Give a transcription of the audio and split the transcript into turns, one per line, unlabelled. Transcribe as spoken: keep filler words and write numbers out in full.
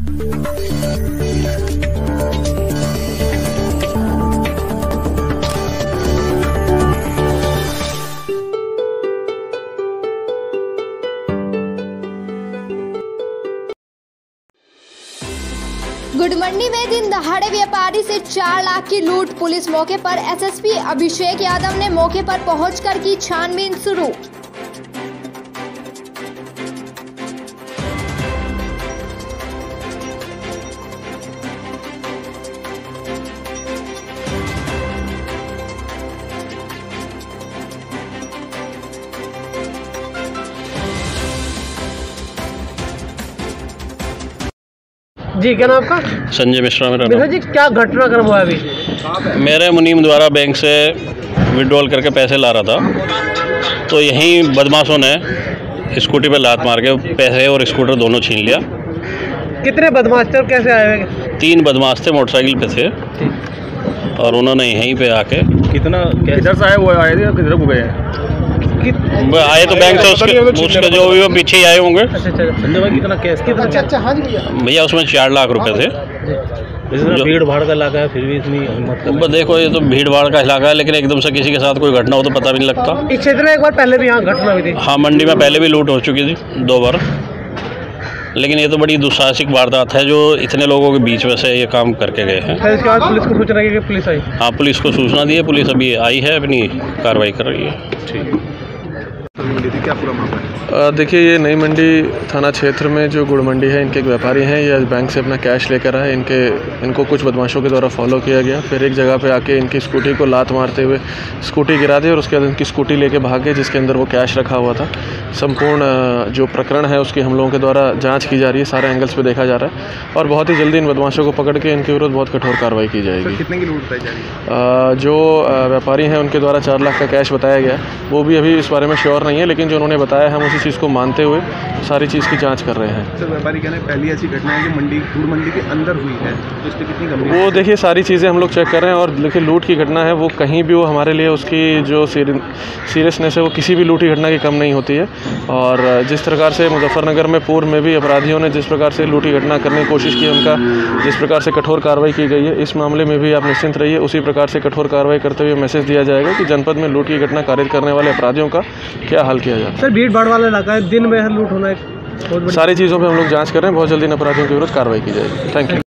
गुड़मंडी में दिन दहाड़े व्यापारी से चार लाख की लूट। पुलिस मौके पर एसएसपी अभिषेक यादव ने मौके पर पहुंचकर की छानबीन शुरू।
जी क्या नाम आपका?
संजय मिश्रा मेरा
नाम। जी क्या घटनाक्रम हुआ अभी?
मेरे मुनीम द्वारा बैंक से विड्रॉल करके पैसे ला रहा था, तो यहीं बदमाशों ने स्कूटी पे लात मार के पैसे और स्कूटर दोनों छीन लिया।
कितने बदमाश थे और कैसे आए हुए?
तीन बदमाश थे, मोटरसाइकिल पे थे, और उन्होंने यहीं पे आके
कितना किधर से आए वो आए थे किधर को गए?
आए तो बैंक से उसके, उसके जो भी वो पीछे ही आए होंगे।
संजय भाई कितना कैश कितना?
भैया उसमें चार लाख रुपए थे।
भीड़ भाड़ का इलाका है फिर भी इतनी हिम्मत कर।
देखो ये तो भीड़ भाड़ का इलाका है, लेकिन एकदम से किसी के साथ कोई घटना हो तो पता भी नहीं लगता।
इस क्षेत्र में एक बार पहले भी यहाँ घटना हुई थी।
हाँ, मंडी में पहले भी लूट हो चुकी थी दो बार, लेकिन ये तो बड़ी दुस्साहसिक वारदात है जो इतने लोगों के बीच में से ये काम करके गए हैं।
इसके बाद पुलिस को सूचना की पुलिस आई?
हाँ, पुलिस को सूचना दी है, पुलिस अभी आई है, अपनी कार्रवाई कर रही है।
ठीक। क्या पूरा मामला है?
देखिए, ये नई मंडी थाना क्षेत्र में जो गुड़ मंडी है, इनके एक व्यापारी हैं, ये बैंक से अपना कैश लेकर आए। इनके इनको कुछ बदमाशों के द्वारा फॉलो किया गया, फिर एक जगह पे आके इनकी स्कूटी को लात मारते हुए स्कूटी गिरा दी और उसके बाद इनकी स्कूटी लेके भागे, जिसके अंदर वो कैश रखा हुआ था। संपूर्ण जो प्रकरण है उसकी हम लोगों के द्वारा जाँच की जा रही है, सारे एंगल्स पर देखा जा रहा है और बहुत ही जल्दी इन बदमाशों को पकड़ के इनके विरुद्ध बहुत कठोर कार्रवाई की जाएगी।
कितने की लूट बताई जा रही है?
जो व्यापारी हैं उनके द्वारा चार लाख का कैश बताया गया, वो भी अभी इस बारे में श्योर नहीं है, लेकिन जो उन्होंने बताया हम उसी चीज़ को मानते हुए सारी चीज़ की जांच कर रहे हैं।
सर, व्यापारी कहना है पहली ऐसी घटना है जो मंडी गुड़ मंडी के अंदर हुई है, तो इस पर कितनी गंभीर?
वो देखिए सारी चीज़ें हम लोग चेक कर रहे हैं और देखिए लूट की घटना है वो कहीं भी हो, हमारे लिए उसकी जो सीरियसनेस है वो किसी भी लूट की घटना की कम नहीं होती है। और जिस प्रकार से मुजफ्फरनगर में पूर्व में भी अपराधियों ने जिस प्रकार से लूट की घटना करने की कोशिश की, उनका जिस प्रकार से कठोर कार्रवाई की गई है, इस मामले में भी आप निश्चिंत रहिए उसी प्रकार से कठोर कार्रवाई करते हुए मैसेज दिया जाएगा कि जनपद में लूट की घटना कारित करने वाले अपराधियों का क्या हल किया जाए।
सर, भीड़ भाड़ वाला इलाका है, दिन में लूट होना है,
सारी चीज़ों पे हम लोग जांच कर रहे हैं, बहुत जल्दी इन अपराधियों के विरुद्ध कार्रवाई की जाएगी। Thank you.